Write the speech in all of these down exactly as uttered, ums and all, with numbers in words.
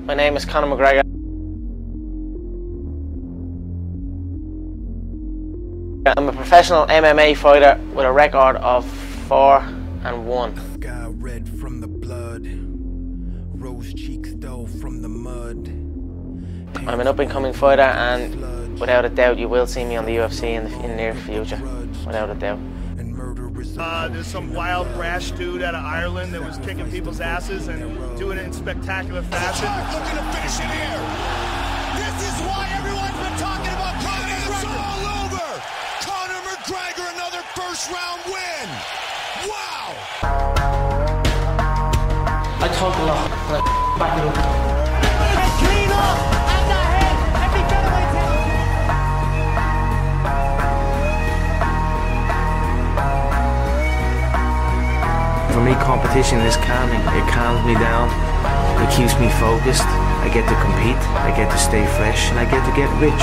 My name is Conor McGregor. I'm a professional M M A fighter with a record of four and one. Sky red from the blood, rose cheeks though from the mud. I'm an up-and-coming fighter, and without a doubt you will see me on the U F C in the, in the near future, without a doubt. Uh, there's some wild, brash dude out of Ireland that was kicking people's asses and doing it in spectacular fashion. Looking to finish it here. This is why everyone's been talking about Conor McGregor. It's all over. Conor McGregor, another first-round win. Wow. I talk a lot, and I back it up. Clean up at the head. Every featherweight title. For me, competition is calming. It calms me down. It keeps me focused. I get to compete. I get to stay fresh, and I get to get rich.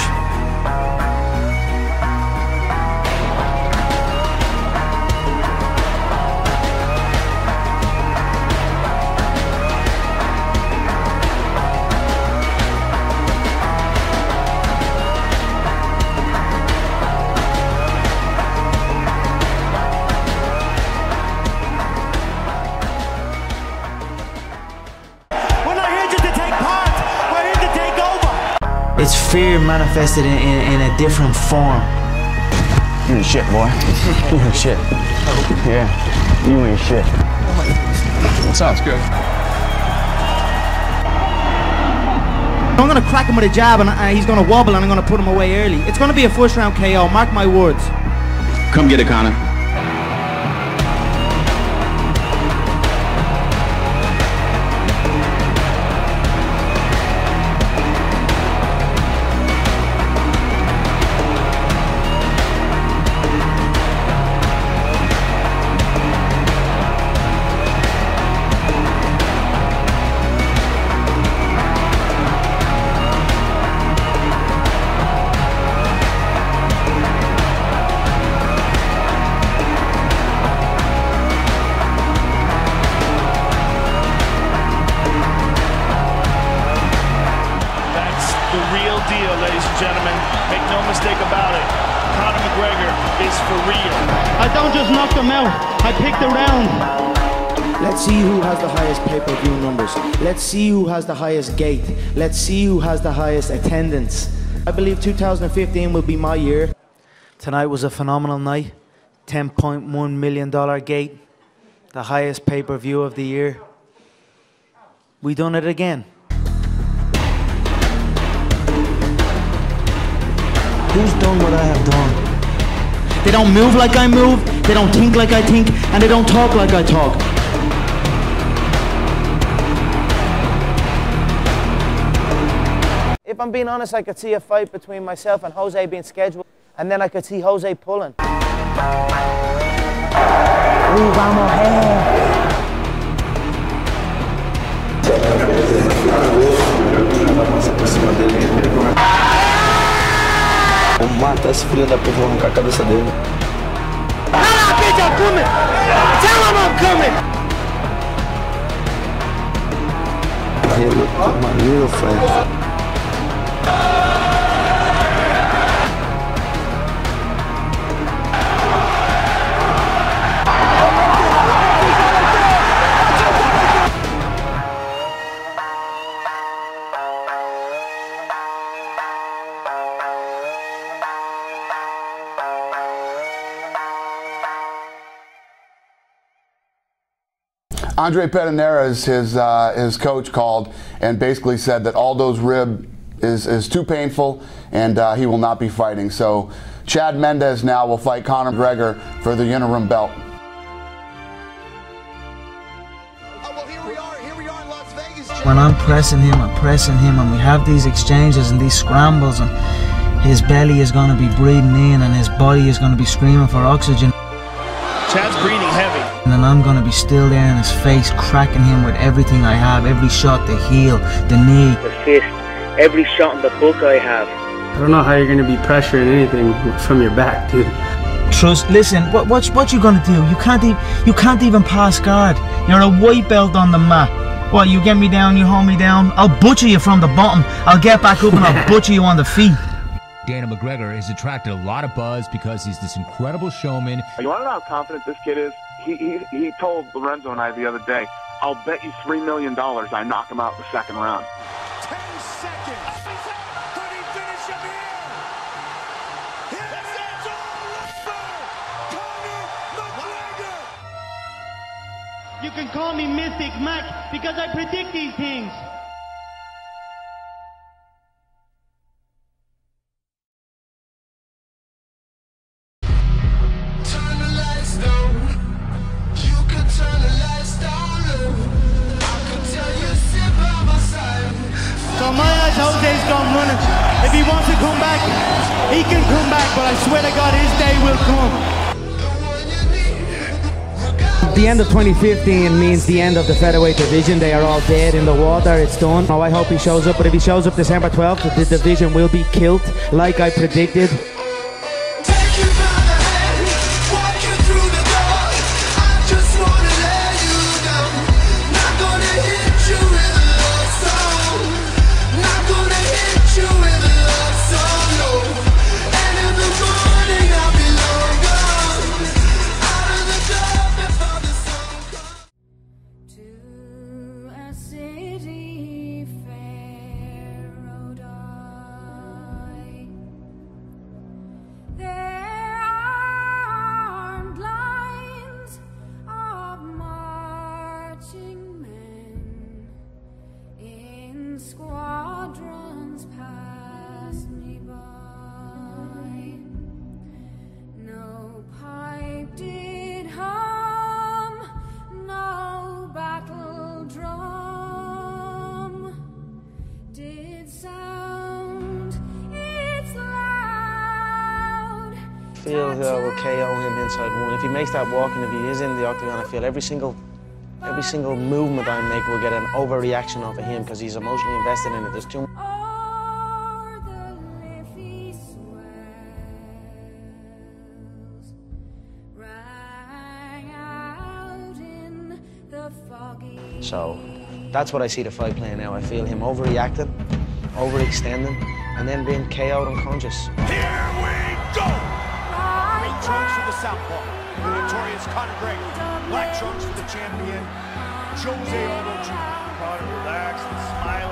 It's fear manifested in, in, in a different form. You ain't shit, boy. You ain't shit. Yeah, you ain't shit. That sounds good. I'm gonna crack him with a jab and uh, he's gonna wobble and I'm gonna put him away early. It's gonna be a first round K O, mark my words. Come get it, Conor. The real deal, ladies and gentlemen. Make no mistake about it. Conor McGregor is for real. I don't just knock them out, I pick the round. Let's see who has the highest pay-per-view numbers. Let's see who has the highest gate. Let's see who has the highest attendance. I believe two thousand fifteen will be my year. Tonight was a phenomenal night. ten point one million dollar gate. The highest pay-per-view of the year. We done it again. Who's done what I have done? They don't move like I move, they don't think like I think, and they don't talk like I talk. If I'm being honest, I could see a fight between myself and Jose being scheduled, and then I could see Jose pulling. Ooh, vamos, hey. Vou matar esse filho da puta, vou arrancar a cabeça dele. Ah, bitch, I'm coming! Tell him I'm coming! Hey, look, my little friend. Andre Pedernera's his uh, his coach called and basically said that Aldo's rib is is too painful and uh, he will not be fighting. So Chad Mendes now will fight Conor McGregor for the interim belt. When I'm pressing him, I'm pressing him, and we have these exchanges and these scrambles, and his belly is going to be breathing in, and his body is going to be screaming for oxygen. Chad's breathing heavy. And then I'm going to be still there in his face, cracking him with everything I have, every shot, the heel, the knee, The fist, every shot in the book I have. I don't know how you're going to be pressuring anything from your back, dude. Trust. Listen, what what what you gonna do? You can't even you can't even pass guard. You're a white belt on the mat. What, you get me down, you hold me down? I'll butcher you from the bottom. I'll get back up and I'll butcher you on the feet. Dana McGregor has attracted a lot of buzz because he's this incredible showman. You want to know how confident this kid is? He, he, he told Lorenzo and I the other day, I'll bet you three million dollars I knock him out in the second round. Ten seconds. Could he finish him here? Here it is all over. Conor McGregor. You can call me Mystic Mac because I predict these things. So my eyes, Jose's gone running. If he wants to come back, he can come back, but I swear to God, his day will come. The end of twenty fifteen means the end of the featherweight division. They are all dead in the water. It's done. Oh, I hope he shows up, but if he shows up December twelfth, the division will be killed, like I predicted. Squadrons pass me by. No pipe did hum, no battle drum did sound. It's loud. I feel that I will K O him inside one. If he makes that walk and if he is in the octagon, I feel every single Every single movement I make will get an overreaction off of him because he's emotionally invested in it. There's too much. So that's what I see the fight playing now. I feel him overreacting, overextending, and then being K O'd unconscious. Here we go! Green trunks for the southpaw, the notorious Conor McGregor. Black trunks for the champion, Jose Aldo Junior Conor relaxed and smiled.